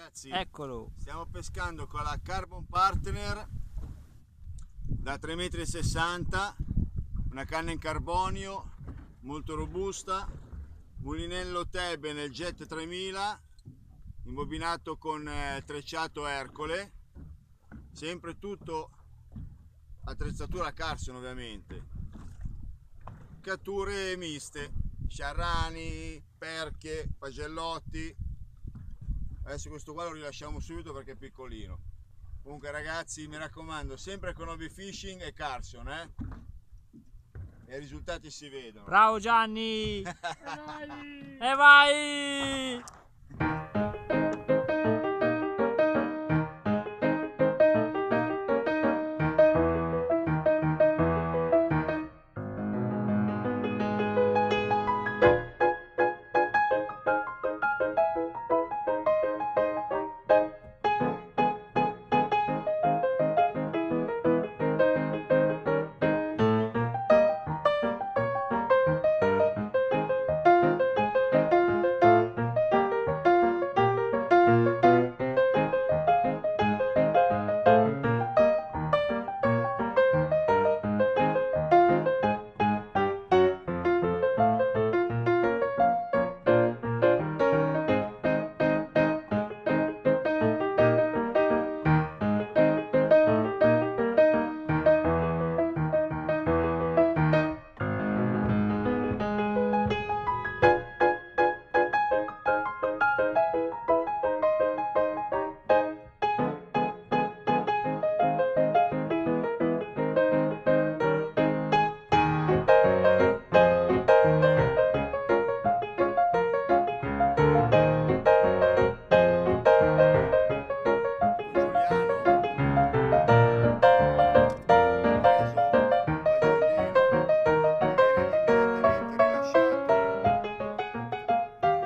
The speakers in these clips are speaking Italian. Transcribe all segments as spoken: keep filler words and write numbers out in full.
ragazzi, Eccolo. stiamo pescando con la Carbon Partner da tre virgola sessanta metri, una canna in carbonio molto robusta, mulinello Tebe nel Jet tremila, imbobinato con eh, trecciato Ercole, sempre tutto attrezzatura Carson ovviamente, catture miste, sciarrani, perche, pagellotti. Adesso questo qua lo rilasciamo subito perché è piccolino. Comunque ragazzi, mi raccomando, sempre con hobby fishing e Carson, eh? E i risultati si vedono. Bravo Gianni! E vai! E vai!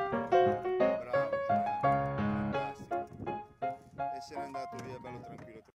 Essere andato via bello tranquillo.